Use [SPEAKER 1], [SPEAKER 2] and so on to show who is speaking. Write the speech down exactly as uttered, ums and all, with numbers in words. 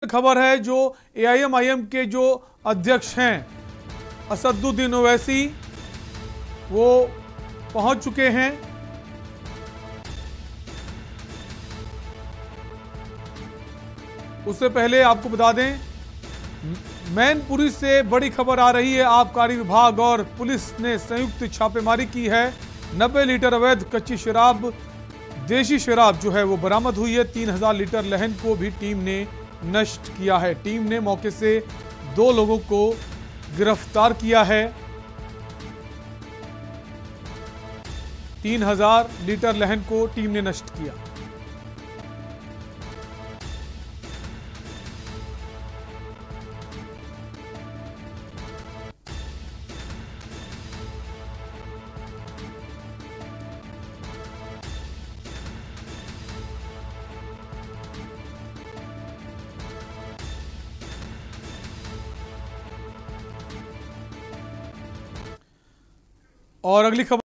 [SPEAKER 1] खबर है जो एआईएमआईएम के जो अध्यक्ष हैं असदुद्दीन ओवैसी वो पहुंच चुके हैं। उससे पहले आपको बता दें, मैनपुरी से बड़ी खबर आ रही है। आबकारी विभाग और पुलिस ने संयुक्त छापेमारी की है। नब्बे लीटर अवैध कच्ची शराब, देशी शराब जो है वो बरामद हुई है। तीन हजार लीटर लहन को भी टीम ने नष्ट किया है। टीम ने मौके से दो लोगों को गिरफ्तार किया है। तीन हजार लीटर लहन को टीम ने नष्ट किया। और अगली खबर